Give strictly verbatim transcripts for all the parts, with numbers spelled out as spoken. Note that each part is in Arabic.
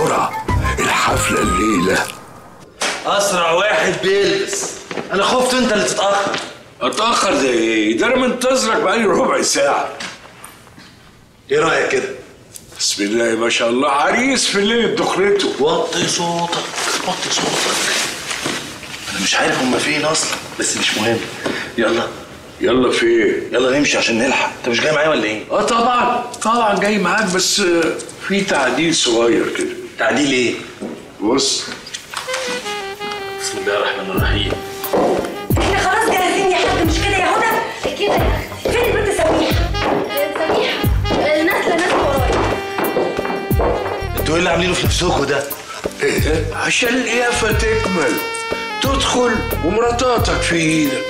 بسرعة، الحفلة الليلة. أسرع واحد بيلبس. أنا خفت أنت اللي تتأخر. أتأخر ده إيه؟ ده أنا منتظرك بقالي ربع ساعة. إيه رأيك كده؟ بسم الله ما شاء الله، عريس في ليلة دخلته. وطي صوتك، وطي صوتك. أنا مش عارف هما فين أصلا، بس مش مهم. يلا. يلا فين؟ يلا نمشي عشان نلحق. أنت مش جاي معايا ولا إيه؟ آه طبعًا، طبعًا جاي معاك، بس في تعديل صغير كده. تعديل إيه؟ بص. بسم الله الرحمن الرحيم. احنا خلاص جاهزين يا حاج، مش كده يا هدى؟ كده يا اختي. فين البنت سميحة؟ سميحة نازلة نازلة ورايا. انتوا ايه اللي عاملينه في نفسكوا ده؟ ايه؟ عشان القيافة تكمل، تدخل ومراتاتك في ايدك.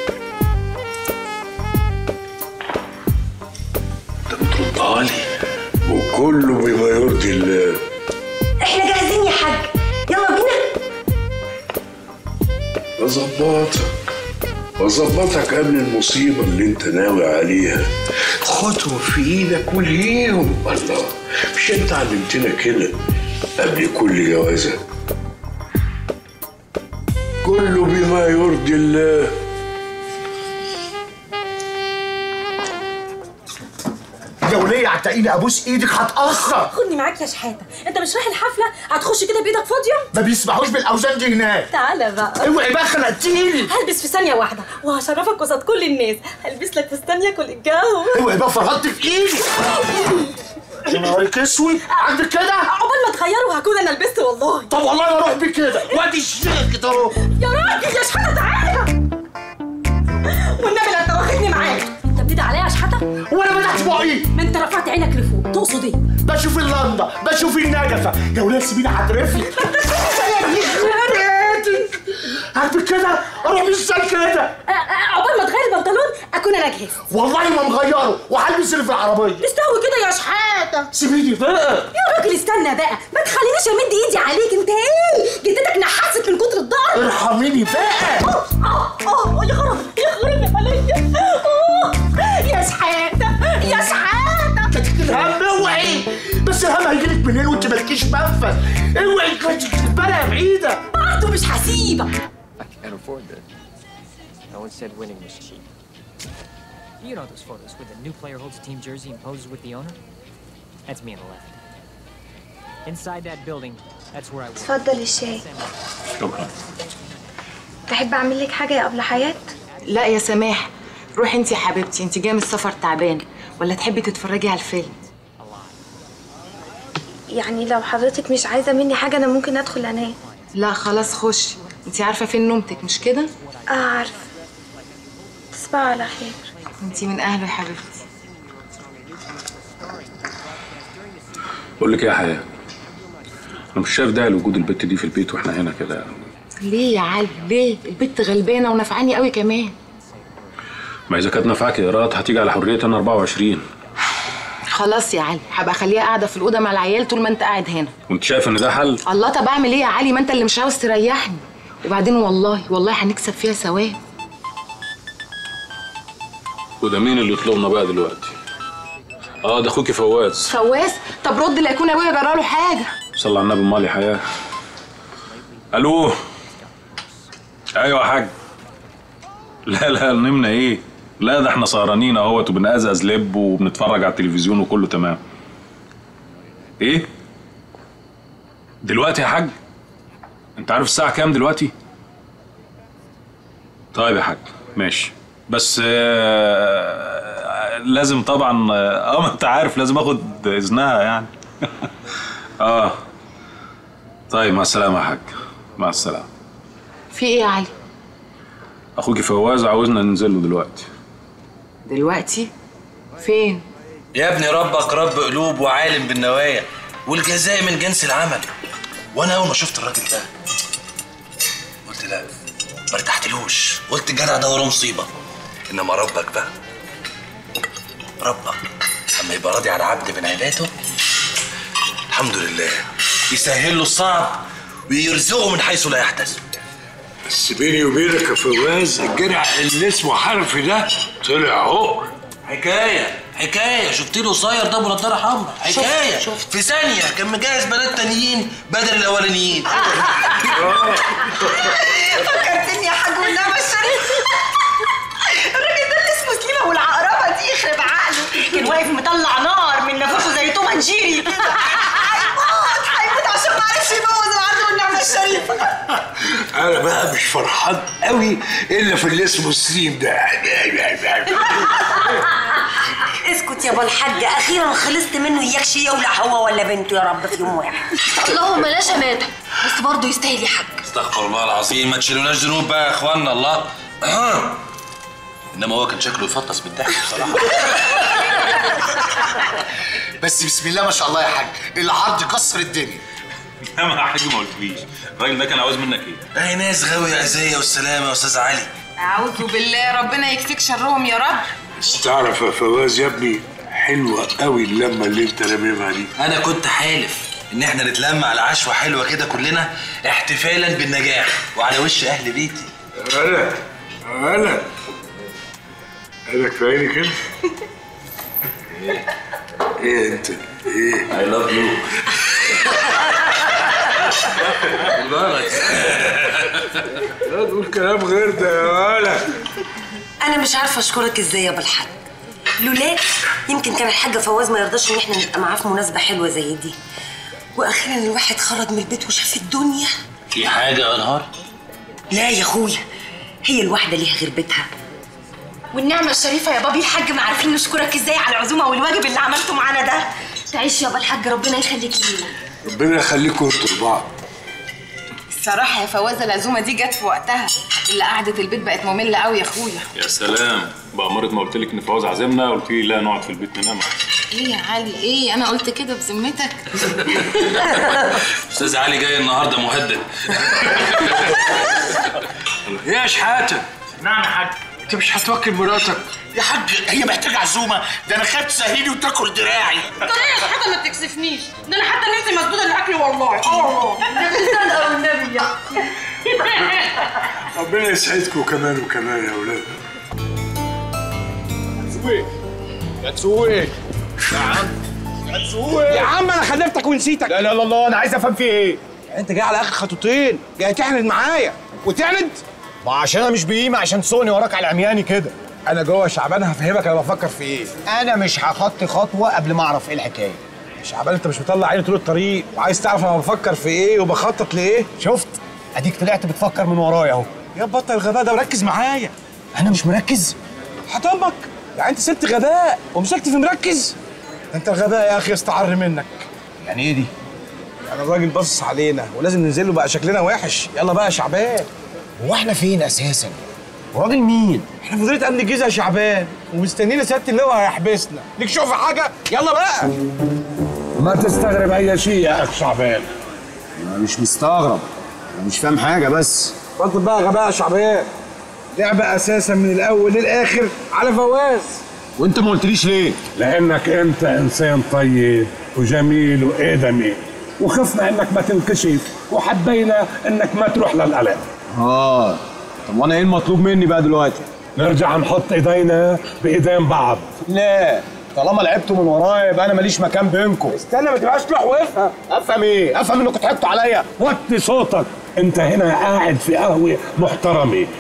انت بتردها لي وكله بما يرضي الله. احنا جاهزين يا حاج، يلا بينا. اظبطك اظبطك قبل المصيبة اللي انت ناوي عليها. خدهم في ايدك والهيهم. الله، مش انت علمتنا كده قبل كل جوازة؟ كله بما يرضي الله. يا وليه هتلاقيني ابوس ايدك هتاخر. خدني معاك يا شحاته، انت مش رايح الحفله؟ هتخش كده بايدك فاضيه؟ ما بيسمحوش بالاوزان دي هناك. تعالى بقى. اوعي بقى خنقتيني. هلبس في ثانيه واحده وهشرفك قصاد كل الناس. هلبس لك فستان ياكل الجو. اوعي بقى فرطت في ايدي. يا نهارك اسود، عندك كده؟ عقبال ما تغيروا هكون انا لبست والله. طب والله انا اروح بيه كده وادي الشيخ كده اهو. يا راجل يا شحاته تعالى. والنبي لا انت واخدني معاك. انت بتدعي عليا يا شحاته؟ وانا فتحت بقي. ما انت رفعت عينك لفوق، تقصد ايه؟ بشوف اللنده، بشوف النجفه. يا وليه سيبيني هترفلي. هعمل كده اروح ازاي كده؟ عقبال ما تغير البنطلون اكون انا جاهز. والله ما مغيره وهلبس اللي في العربيه. استوي كده يا شحاته. سيبيني بقى يا راجل استنى بقى، ما تخلينيش امد ايدي عليك. انت ايه؟ جدتك نحست من كتر الضرب. ارحميني بقى. اه اه يا خراب يا خراب يا عليا. يا شحاته يا شحاته. كتكت الهم اوعي. بس الهم هيجيلك منين وانت مالكيش منفذ؟ اوعي كتكت البلا بعيده. برضه مش هسيبك. Can't afford this. No one said winning was cheap. You know those photos where the new player holds a team jersey and poses with the owner? That's me on the left. Inside that building, that's where I work. اتفضل الشاي. شكرا. تحب اعمل لك حاجه يا ابله حياه؟ لا يا سماح، روحي انت يا حبيبتي، انت جايه من السفر تعبانه، ولا تحبي تتفرجي على الفيلم؟ يعني لو حضرتك مش عايزه مني حاجه انا ممكن ادخل انام. لا خلاص خشي، انت عارفه فين نومتك مش كده؟ اه عارفه. تصبحي على خير. انت من اهله يا حبيبتي. بقول لك ايه يا حياه، انا مش شايف داعي لوجود البت دي في البيت واحنا هنا كده. ليه يا علي ليه؟ البت غلبانه ونفعاني قوي كمان. ما اذا كانت نافعاكي يا رات هتيجي على حريه انا أربعة وعشرين. خلاص يا علي، هبقى اخليها قاعده في الاوضه مع العيال طول ما انت قاعد هنا. وانت شايف ان ده حل؟ الله، طب اعمل ايه يا علي؟ ما انت اللي مش عاوز تريحني. وبعدين والله والله هنكسب فيها ثواب. وده مين اللي يطلبنا بقى دلوقتي؟ اه ده اخوكي فواز. فواز؟ طب رد لا يكون ابويا جراله حاجه. صلى على النبي. امال يا حياه. الو. ايوه يا حاج. لا لا نمنا ايه؟ لا ده احنا سهرانين اهوت وبنقزقز لب وبنتفرج على التلفزيون وكله تمام. ايه؟ دلوقتي يا حاج؟ انت عارف الساعة كام دلوقتي؟ طيب يا حاج ماشي، بس آه لازم طبعا اه ما انت عارف لازم اخد اذنها يعني. اه طيب مع السلامة يا حاج، مع السلامة. في ايه يا علي؟ اخوكي فواز عاوزنا ننزل له دلوقتي. دلوقتي؟ فين؟ يا ابني ربك رب قلوب وعالم بالنوايا، والجزاء من جنس العمل. وانا اول ما شفت الراجل ده قلت لا، ما ارتحتلوش، قلت الجدع ده وراه مصيبه. انما ربك بقى، ربك اما يبقى راضي على عبد من عباده الحمد لله يسهل له الصعب ويرزقه من حيث لا يحتسب. بس بيني وبينك يا فواز، الجدع اللي اسمه حرفي ده طلع عقر. حكايه حكايه. شفت له قصير ده بنضاره حمراء، حكايه. شفت شفت في ثانيه كان مجهز بنات تانيين بدل الاولانيين. فكرتني يا حاج والنعمه الشريف. الراجل ده اللي اسمه سليمه والعقربه دي يخرب عقله، كان واقف مطلع نار من نافوخه زي توم انجيري كده. هيموت هيموت عشان ما عرفش يبوظ العدل والنعمه الشريفه. انا بقى مش فرحان قوي الا في اللي اسمه سليم ده. اسكت يا ابو الحاج، اخيرا خلصت منه. اياك شي يولع هو ولا بنته يا رب في يوم واحد. اللهم لا شماته، بس برضه يستاهل يا حاج. استغفر الله العظيم، ما تشيلوناش ذنوب بقى يا اخوانا. الله انما هو كان شكله يفطس بالضحك بصراحه. بس بسم الله ما شاء الله يا حاج، العرض كسر الدنيا. لا ما حاجه ما قلتليش، الراجل ده كان عاوز منك ايه؟ اهي ناس غاويه عزيه والسلامه يا استاذ علي. اعوذ بالله، ربنا يكفيك شرهم يا رب. تعرف يا فواز يا ابني، حلوه قوي اللمه اللي انت لاممها دي. انا كنت حالف ان احنا نتلم على عشوه حلوه كده كلنا احتفالا بالنجاح وعلى وش اهل بيتي. انا انا انا كفايني كده. ايه ايه انت ايه؟ اي لاف يو. لا تقول كلام غير ده يا ولد. انا مش عارفه اشكرك ازاي يا ابو الحاج. لولاك يمكن كان الحاج فواز ما يرضاش ان احنا نبقى معاه في مناسبه حلوه زي دي. واخيرا الواحد خرج من البيت وشاف الدنيا. في حاجه يا نهار؟ لا يا اخويا، هي الواحده ليها غير بيتها. والنعمه الشريفه يا بابي الحاج، ما عارفين نشكرك ازاي على العزومه والواجب اللي عملته معانا ده. تعيش يا ابو الحاج، ربنا يخليك لينا. ربنا يخليكم انتوا لبعض. الصراحه يا فواز العزومه دي جت في وقتها، اللي قعده البيت بقت ممله قوي يا اخويا. يا سلام، بأمارة ما قلت لك ان فواز عازمنا قلت لي لا نقعد في البيت ننام. ايه يا علي ايه؟ انا قلت كده بذمتك؟ استاذ علي جاي النهارده مهدد. ايه يا شحاته؟ نعم يا حاج. انت مش هتوكل مراتك؟ يا حاج هي محتاجه عزومه، ده انا خدت سهيلي وتاكل دراعي. ده ايه حاجه ما تكسفنيش، ده انا حتى نفسي مسدوده الاكل والله. اه والله. صدق والنبي يا ربنا يسعدكم كمان وكمان يا اولاد. تسويق يا تسويق يا عم يا تسويق يا عم انا خلفتك ونسيتك. لا لا لا، انا عايز افهم في ايه. انت جاي على اخر خطوتين، جاي تعند معايا وتعند. ما عشان انا مش بقيمه عشان تسوقني وراك على عمياني كده. انا جوه شعبان، هفهمك انا بفكر في ايه. انا مش هخطي خطوه قبل ما اعرف ايه الحكايه. شعبان انت مش مطلع عيني طول الطريق وعايز تعرف انا بفكر في ايه وبخطط لايه. شفت اديك طلعت بتفكر من ورايا اهو. يا بطل الغباء ده وركز معايا. انا مش مركز. هطمك يعني، انت سبت غباء ومسكت في مركز. انت الغباء يا اخي استعر منك. يعني ايه دي؟ يعني الراجل باصص علينا ولازم ننزل له، بقى شكلنا وحش. يلا بقى يا شعبان. هو احنا فين اساسا؟ وراجل مين؟ احنا في وزاره امن الجيزه يا شعبان، ومستنينا سياده اللواء هيحبسنا. ليك شوف حاجه؟ يلا بقى. ما تستغرب اي شيء يا اخ شعبان. انا مش مستغرب، انا مش فاهم حاجه بس. بطل بقى غباء يا شعبان. لعبه اساسا من الاول للاخر على فواز. وانت ما قلتليش ليه؟ لانك انت انسان طيب وجميل وادمي، وخفنا انك ما تنكشف وحبينا انك ما تروح للقلق. اه طب وانا ايه المطلوب مني بقى دلوقتي؟ نرجع نحط ايدينا بايدين بعض. لا طالما لعبتوا من ورايا يبقى انا ماليش مكان بينكم. استنى ما تبقاش تروح وافهم. افهم ايه؟ افهم انكم ضحكتوا عليا. وطي صوتك، انت هنا قاعد في قهوه محترمه